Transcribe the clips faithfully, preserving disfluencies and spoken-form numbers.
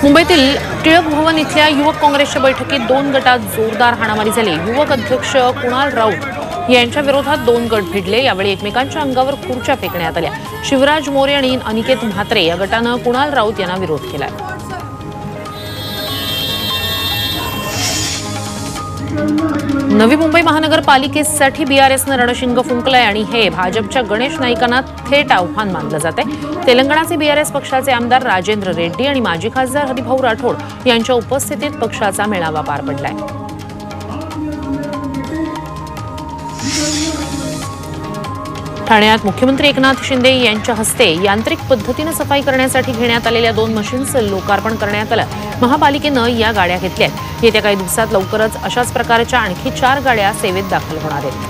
मुंबईतील टिळक भवन इथल्या युवक काँग्रेसच्या बैठकीत दोन गटात जोरदार हाणामारी झाली। युवक अध्यक्ष कुणाल राऊत यांच्या विरोधात दोन गट भिडले। यावेळी एकमेकांच्या अंगावर खुर्च्या फेकण्यात आल्या। शिवराज मोरे आणि अनिकेत म्हात्रे या गटानं कुणाल राऊत यांना विरोध केला। नवी मुंबई महानगरपालिकेसाठी बीआरएसनं रणशिंग फुंकलंय आणि हे भाजपच्या गणेश नाईकांना थेट आव्हान मानलं जातंय। तेलंगणाचे बीआरएस पक्षाचे आमदार राजेंद्र रेड्डी आणि माजी खासदार हरिभाऊ राठोड यांच्या उपस्थितीत पक्षाचा मेळावा पार पडलाय। ठाण्यात मुख्यमंत्री एकनाथ शिंदे यांच्या हस्ते यांत्रिक पद्धतीने सफाई करण्यासाठी घेण्यात आलेल्या दोन मशीन्सचं लोकार्पण करण्यात आलं। महापालिकेनं या गाड्या घेतल्या आहेत। येत्या काही दिवसात लवकरच अशाच प्रकारच्या आणखी चार गाड्या सेवेत दाखल होणार आहेत।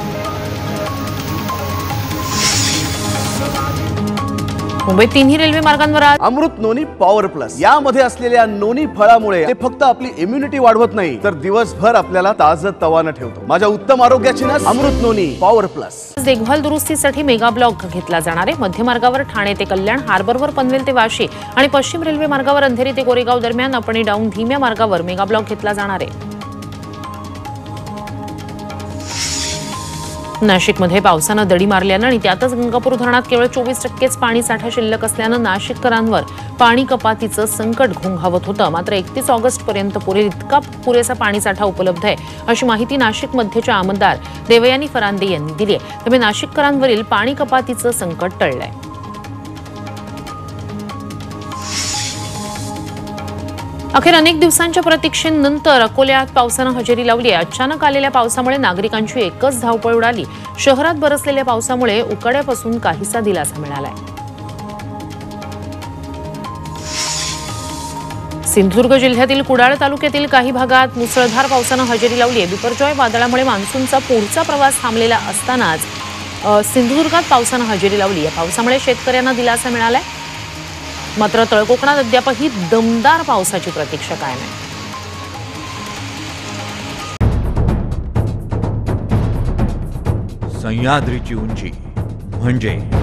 मुंबईत तिन्ही रेल्वे मार्गांवर अमृत नोनी पॉवर प्लस यामध्ये असलेल्या नोनी फळामुळे ते फक्त आपली इम्युनिटी वाढवत नाही तर दिवसभर आपल्याला ताजतवानं ठेवतो। माझ्या उत्तम आरोग्याची ना अमृत नोनी पॉवर प्लस। देखभाल दुरुस्तीसाठी मेगा ब्लॉक घेतला जाणार आहे। मध्य मार्गावर ठाणे ते कल्याण, हार्बरवर पनवेल ते वाशी आणि पश्चिम रेल्वे मार्गावर अंधेरी ते कोरेगाव दरम्यान अप आणि डाऊन धीम्या मार्गावर मेगा ब्लॉक घेतला जाणार आहे। नाशिकमध्ये पावसानं दडी मारल्यानं आणि त्यातच गंगापूर धरणात केवळ चोवीस टक्केच पाणी साठा शिल्लक असल्यानं नाशिककरांवर पाणी कपातीचं संकट घोंघावत होतं। मात्र एकतीस ऑगस्ट पर्यंत पुरेल इतका पुरेसा पाणी साठा उपलब्ध आहे अशी माहिती नाशिक मध्येच्या आमदार देवयानी फरांदे यांनी दिली आहे। त्यामुळे नाशिककरांवरील पाणी कपातीचं संकट टळलंय। अखेर अनेक दिवसांच्या प्रतीक्षेनंतर अकोल्यात पावसानं हजेरी लावली आहे। अचानक आलेल्या पावसामुळे नागरिकांची एकच धावपळ उडाली। शहरात बरसलेल्या पावसामुळे उकाड्यापासून काहीसा दिलासा मिळालाय। सिंधुदुर्ग जिल्ह्यातील कुडाळ तालुक्यातील काही भागात मुसळधार पावसानं हजेरी लावली आहे। बिपरजॉय वादळामुळे मान्सूनचा पुढचा प्रवास थांबलेला असतानाच सिंधुदुर्गात पावसानं हजेरी लावली। या पावसामुळे शेतकऱ्यांना दिलासा मिळालाय। मात्र तळकोकणात अद्यापही दमदार पावसाची प्रतीक्षा कायम आहे। सह्याद्रीची उंची म्हणजे